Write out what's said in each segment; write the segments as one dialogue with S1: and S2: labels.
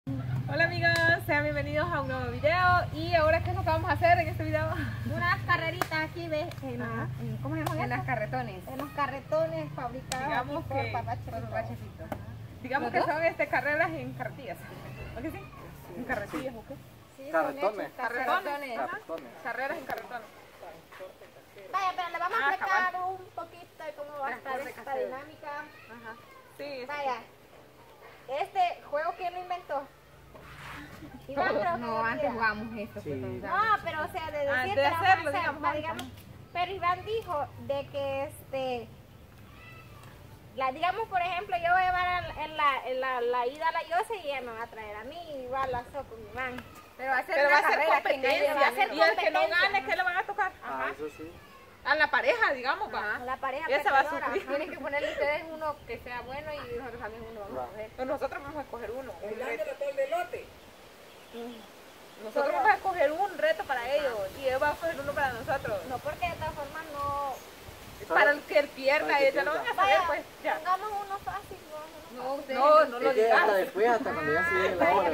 S1: Hola amigos, sean bienvenidos a un nuevo video. Y ahora, ¿qué es lo que vamos a hacer en este video?
S2: Unas carreritas aquí, ¿ves? ¿Cómo se llama?
S1: En las carretones.
S2: En los carretones fabricados
S1: Digamos
S2: aquí
S1: que
S2: por Papachito.
S1: digamos que son carreras en carretillas. ¿O qué sí? ¿En carretillas o qué?
S2: Sí,
S3: Carretones.
S1: Carretones. Ajá.
S3: Carretones.
S1: Carreras en carretones.
S2: Vaya, pero le vamos a
S1: Ah,
S2: explicar un poquito de cómo va a estar
S1: Transporte
S2: esta
S1: casero.
S2: dinámica.
S1: Ajá. Sí.
S2: Vaya, este juego, ¿quién lo inventó? Iván, creo que
S4: No,
S2: lo
S4: antes
S2: hacía.
S4: jugamos esto.
S3: Sí.
S4: Pues,
S2: No, pero o sea, de decir
S1: Antes
S2: que
S1: de
S2: lo vamos a
S1: hacerlo,
S2: hacer,
S1: digamos,
S2: va,
S1: ahorita.
S2: pero Iván dijo de que digamos por ejemplo, yo voy a llevar la ida a la Yose y ella me va a traer a mí y va a la con Iván.
S4: Pero va a ser
S1: Pero va
S4: una
S1: a ser
S4: carrera, quien gane
S1: competencia.
S4: va a ser
S1: Y el que no
S2: competencia.
S1: gane, ¿qué le van a tocar?
S3: Ah, eso sí.
S1: A la pareja, digamos, va.
S2: La pareja
S1: Esa va a
S2: perdedora.
S1: sufrir.
S4: Tienen que ponerle ustedes uno que sea bueno y nosotros también uno vamos a coger.
S1: Pues nosotros vamos a escoger uno. Un reto.
S5: elote.
S1: Nosotros vamos a escoger un reto para ellos y ellos van a escoger uno para nosotros.
S2: No, porque de todas formas no.
S1: Para el que él pierda,
S3: Para que
S1: ellos ya lo van a saber,
S2: Vaya,
S1: pues ya.
S2: pongamos uno fácil.
S4: No, ustedes.
S1: No, no lo
S3: Es que hasta
S1: digas.
S3: después, hasta cuando ya se llegue la hora.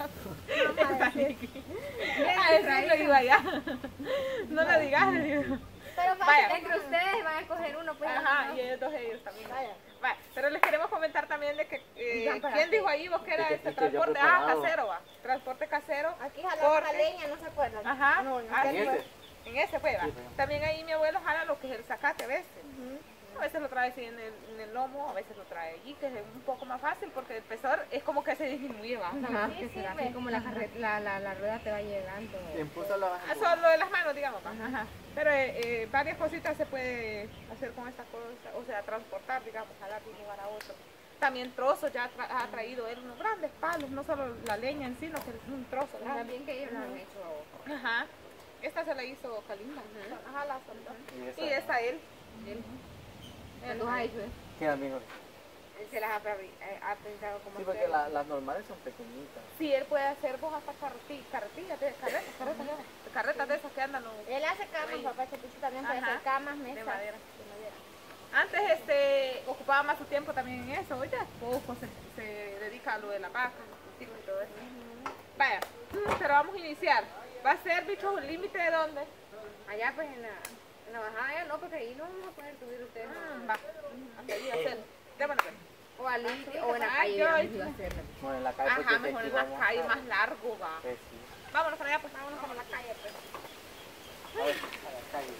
S1: A decirlo iba ya. No lo digas, le digo.
S2: Pero
S1: Vaya.
S2: fácil.
S4: Entre ustedes van a escoger uno, pues.
S1: Ajá, y ellos también.
S2: Vaya.
S1: Vaya, pero les queremos comentar también de que, ¿quién dijo ahí vos que era
S3: De que
S1: este
S3: Picho ya
S1: transporte?
S3: preparado.
S1: Casero, va. Transporte casero.
S2: Aquí jalamos la
S1: Porque-
S2: leña, ¿no se acuerdan?
S1: Ajá.
S2: No, no
S1: Ah,
S2: sé.
S3: ¿En ese?
S1: En ese fue, va.
S3: Sí, fue.
S1: También ahí mi abuelo jala lo que es el zacate a veces. A veces lo trae así en el lomo, a veces lo trae allí, que es un poco más fácil porque el pesador es como que se disminuye, va.
S4: Ajá,
S2: Sí,
S4: que será
S2: sirve.
S4: así como la rueda te va llegando.
S3: Impulsa la
S1: Ah, solo de las manos, digamos, va. Pero varias cositas se puede hacer con estas cosas, o sea, transportar, digamos, jalar de un lugar a otro. También trozos, ya ha traído él unos grandes palos, no solo la leña en sí, sino que un trozo grande.
S4: También que ellos lo han hecho a vos.
S1: Ajá. Esta se la hizo Kalimba. Ajá, la soldó.
S3: Y
S1: Y esta él.
S4: ¿Cuándo has hecho eso?
S3: Sí, amigo.
S4: Él se las ha pensado como
S3: Sí, porque
S4: hacerlo.
S3: las normales son pequeñitas.
S1: Sí, él puede hacer vos hasta carretillas, carretas de esas que andan
S2: Él hace camas, papá Chapito también puede
S1: Ajá.
S2: hacer camas, mesas.
S1: de madera. Antes ocupaba más su tiempo también en eso, ahorita poco se dedica a lo de la vaca, los cultivos y todo eso. Vaya, pero vamos a iniciar. ¿Va a ser, bicho, un límite de dónde?
S4: Allá pues en la bajada, ya no, porque ahí no vamos a poder subir ustedes.
S1: Va, hasta allí hacer. Démonos ver.
S4: O al límite, o en la
S1: Ay,
S4: calle,
S1: yo-
S4: digamos, iba a hacerlo.
S3: Bueno, en la calle
S1: Ajá,
S3: porque
S1: mejor
S3: aquí
S1: en la
S3: vamos
S1: calle,
S3: a-
S1: más largo va.
S3: Pues sí.
S1: Vámonos para allá, pues vámonos para la calle, pues.
S3: A ver, a la calle.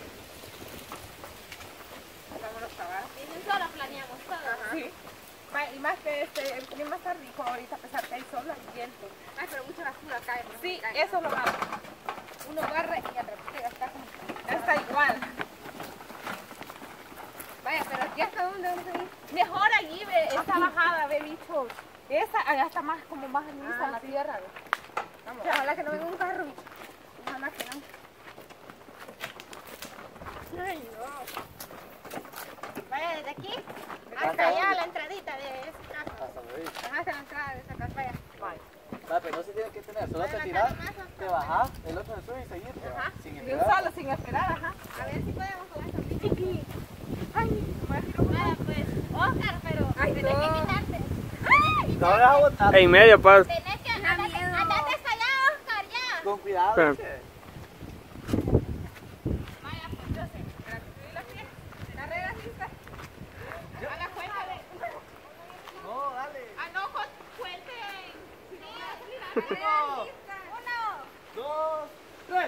S1: Vámonos para abajo.
S2: Y de un solo planeamos todo.
S1: Sí. Y más que el clima está rico ahorita, a pesar que hay sol, hay viento.
S4: Ay, pero mucha basura cae. por
S1: Sí,
S4: la calle.
S1: eso es lo malo. Uno agarra y ya está igual.
S4: Vaya, pero aquí hasta dónde vamos a ir.
S1: Mejor allí, ve, esta bajada, ve, bichos. Esa, allá está más, como más lisa la tierra, ve.
S4: Vamos. Ojalá que no venga un carro, bicho. Ojalá que no.
S1: Ay, no.
S2: Vaya, desde aquí
S3: ¿Hasta
S2: hasta allá
S3: dónde?
S2: la entradita de esa casa.
S3: Hasta luego.
S4: Ajá, hasta la entrada de esa casa. Vaya.
S3: Va, pero no se tiene que tener, solo te
S2: Bueno,
S3: tiras,
S2: acá nomás,
S3: te bajas, el otro se sube y seguir, sin
S1: De un
S3: esperar.
S1: solo, sin esperar, ajá.
S2: A ver si podemos jugar también.
S1: Ay, como decirlo,
S2: Vaya, pues, Oscar, pero tenés que quitarte.
S3: No me vas a botar.
S5: En medio, pues.
S2: Tenés que andate allá, Oscar, ya.
S3: Con cuidado.
S5: Espera.
S3: che.
S1: vaya, pues yo sé. Para subir la fiesta, la regla lista. A la cuenta de.
S3: No, dale.
S1: Ah, no, cuenten.
S3: Uno, dos, tres.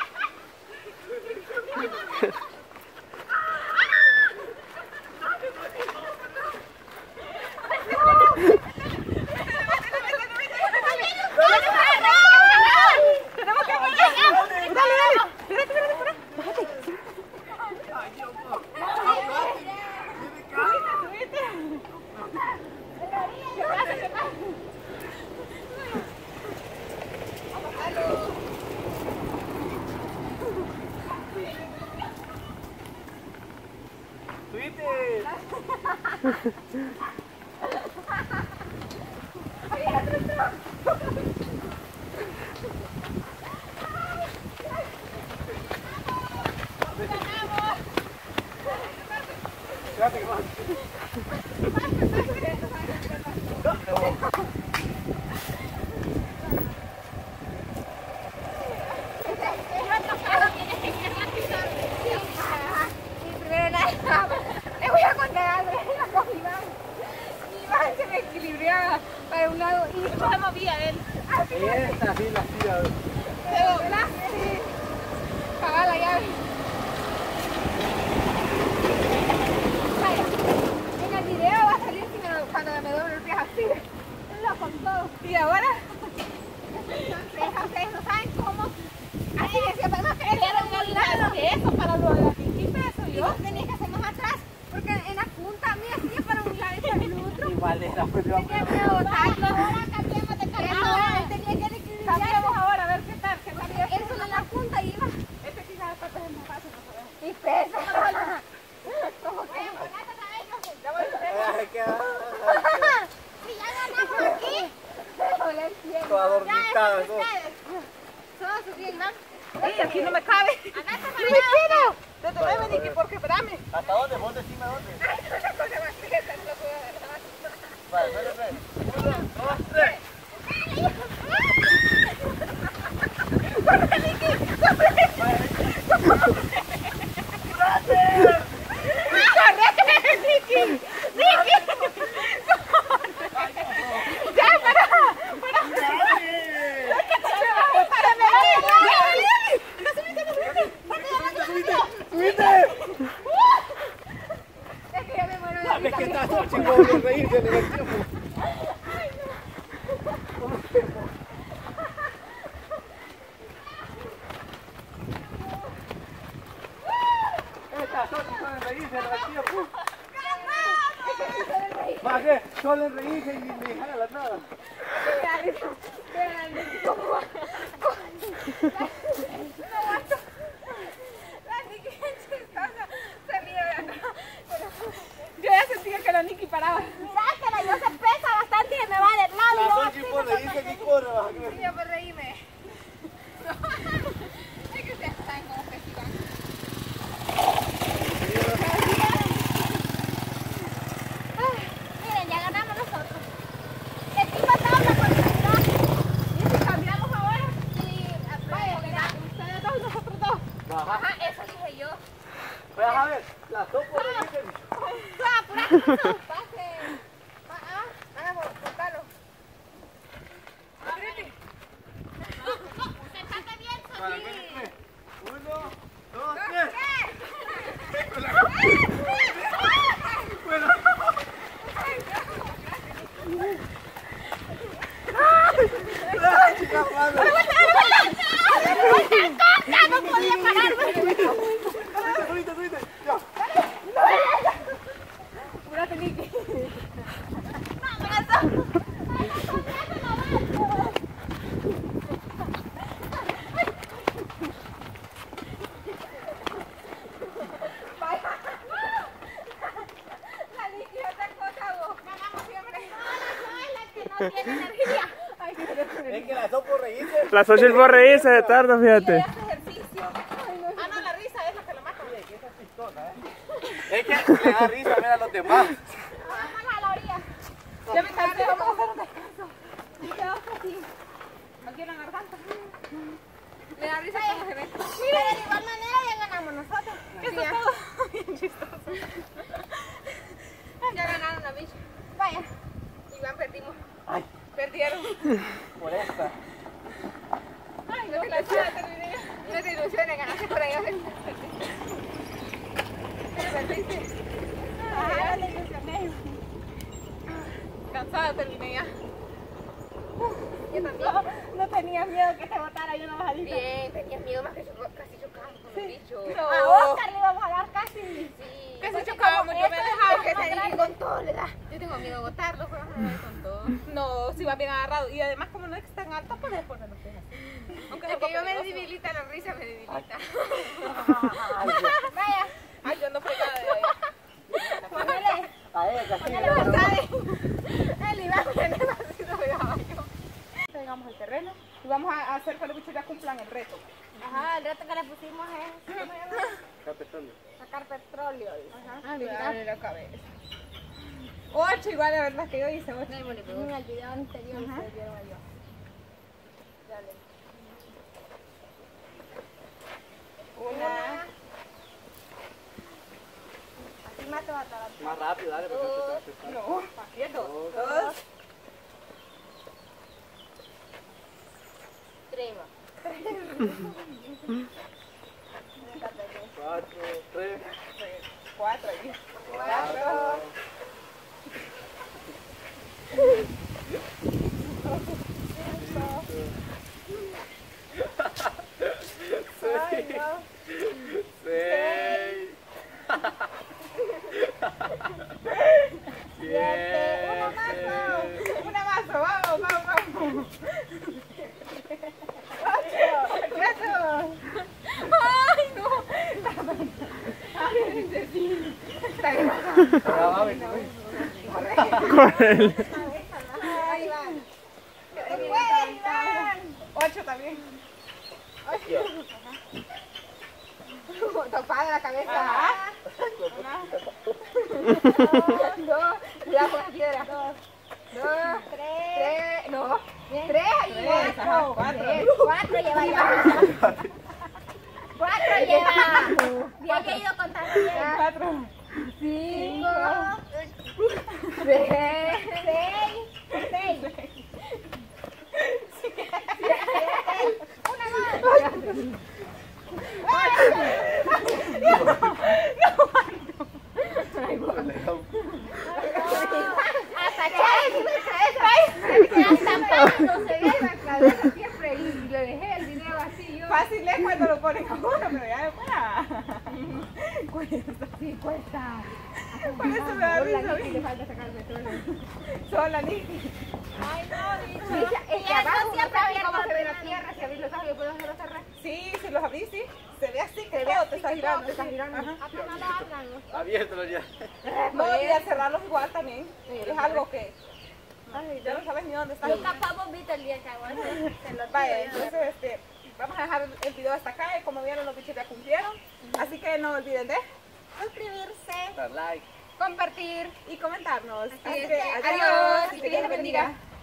S3: Subite. Espérate que más.
S1: y después se movía él.
S3: Esta sí la tira.
S1: Se dobla. Paga la llave.
S2: Vaya, en el video va a salir cuando me doble el pie así. Lo con todo.
S1: Y ahora,
S2: Ustedes no saben cómo. Así que siempre nos
S1: era un lado de eso para lo de la pinquita, eso
S2: y
S1: yo.
S2: vos tenías que hacer más atrás, porque en la punta mía hacía para un lado y para el otro.
S3: Igual era, pues yo.
S2: Tenía que botarlo. Ahora cambiamos de canal. Tenía que equilibrar.
S1: Cambiamos ahora a ver qué tal, qué tal.
S2: Eso en la punta iba.
S1: Este quizás es más fácil, no sabemos.
S2: Y peso. Como que.
S3: Ay, qué
S2: Si ya ganamos aquí. No le entiendo.
S3: toda dormitada, ¿no?
S2: Todos bien, ¿no?
S1: Ey, aquí no me cabe.
S2: Andate
S1: No
S2: para
S1: me
S2: allá.
S1: quiero. Deteneme, Niki, porque espérame.
S3: ¿Hasta dónde? Vos decime dónde. Vale, vale, vale. 1, 2, 3.
S1: ¡Corre, Niki! ¡Niki! ¡Ya, para!
S2: Es que ya me muero de
S3: ¿Sabes qué está todo chingón de reírse en el tiempo? Está todo chingón de reírse en el tiempo. ¿Para qué? Solo reírse y ni dejar a la nada.
S1: Yo ya sentía que la Niki paraba.
S2: Mira que la yo se pesa bastante y me va del lado.
S3: La son chingón de reírse ni corre, vas a creer.
S2: Y yo me reíme. Es que ustedes saben cómo festivan. Miren, ya ganamos nosotros. El tipo tabla por detrás.
S1: ¿Y si cambiamos ahora?
S2: Sí, vaya, mira.
S1: Ustedes dos y nosotros dos.
S3: Baja.
S2: Ajá, eso dije yo.
S3: Vas a ver, la sopa de reírse.
S2: Pase. Vamos, cortalo. Sentate bien,
S3: Para
S2: Sofía.
S3: que 1, 2, 3. ¡Ah, chica madre!
S2: No podía pararme.
S3: Subite, subite. Ya.
S1: Apúrate, Niki.
S2: La Niki otra cosa, vos. Ganamos siempre. No tiene energía.
S3: Es que la sopa reírse.
S5: La Xochitl por reírse de tarde, fíjate.
S1: Hace ejercicio. Ah, no, la risa es la que lo mata.
S3: Es que le da risa ver a los demás.
S2: Vamos a la orilla.
S1: Ya me cansé, vamos a hacer un descanso. Y quedamos así. Aquí en la garganta.
S2: Le da risa cómo se ve. Mira, de igual manera ya ganamos nosotros.
S1: Esto es todo bien chistoso.
S2: Ya ganaron la bicha. Vaya. Igual perdimos.
S3: Ay,
S1: Perdieron.
S3: por esta.
S1: Ay, no te la terminé.
S2: No te ilusiones, ganaste por ahí.
S1: Perdiste. Ajá, te ilusioné. Cansada terminé ya.
S2: Yo también.
S1: No tenía miedo que te botara yo una bajadita.
S2: Bien, tenías miedo más que casi chocamos con el bicho.
S1: No.
S2: A Oscar le íbamos a dar casi. Sí.
S1: Que si
S2: Porque
S1: chocábamos,
S2: como
S1: yo me
S2: esto es
S1: dejaba
S2: más
S1: que
S2: grande,
S1: salir
S2: con todo le da. Yo tengo miedo de botarlo, pero vamos a dar con todo.
S1: No, si va bien agarrado. Y además, como no es tan alta, puedes poner los pies así. Aunque
S2: Es que yo me
S1: peligroso.
S2: debilita la risa, me debilita.
S3: Ay,
S2: Vaya,
S1: Ay, yo no fui nada de ahí.
S2: ponele.
S3: a ella, casi.
S2: El Iván tiene vacío de caballo.
S1: Llegamos al terreno y vamos a hacer que los bichos ya cumplan el reto.
S2: Ajá, el reto que le pusimos es ¿cómo se llama?
S3: Capetón.
S2: Sacar petróleo.
S1: Ah, cuidarle la cabeza. 8 igual de verdad que yo hice 8.
S2: En el video anterior se vieron yo. Dale.
S1: Una.
S2: Así más te va a tardar.
S3: Más rápido, dale, porque no te
S1: No, aquí es 2. 2.
S2: Treva.
S3: 4, 3,
S1: 4 ahí.
S3: 4, 6, 7,
S1: Una más, vamos, vamos, vamos. 8.
S2: ¡Ay, no!
S5: Corre.
S1: Ahí va. ¡Puede, Iván! 8 también. 8. Topada la cabeza.
S2: Ah.
S1: Dos. Cuidado con la piedra. 2, 3. No. 3 y 4.
S2: 4 lleva ya. 4 lleva. Bien, ya he ido contando bien.
S1: 4.
S2: 5,
S1: 6.
S2: 6, hasta
S4: Siempre y le dejé el dinero así yo.
S1: Fácil es cuando lo ponen a uno, pero ya después. Cuesta.
S4: Sí, cuesta.
S1: Por eso me da risa.
S4: Le falta sacar el petróleo.
S1: Sola, Niki.
S2: Ay, no, dice.
S4: Es que
S2: Y
S4: abajo
S2: eso
S4: no
S2: siempre
S4: sabe
S2: abierto
S4: cómo se ve la
S2: apenas.
S4: tierra. Si abrís los ojos, yo puedo hacerlo cerrar.
S1: Sí, si los abrís, sí. Se ve así que todo te está girando.
S4: te está girando.
S1: Ajá.
S2: Apenas lo hablan, ¿no?
S3: abierto ya.
S1: No, y al cerrarlos igual también. Es algo que. Ay, ya no sabes ni dónde está.
S2: Yo capaz vomito el día que hago eso. Se lo
S1: Vaya,
S2: tiro,
S1: entonces vamos a dejar el video hasta acá y como vieron los bichos ya cumplieron. Así que no olviden de
S2: suscribirse.
S3: Dar like.
S4: Compartir.
S1: y comentarnos. Así
S4: es.
S1: que
S4: Adiós.
S1: y que Dios les bendiga.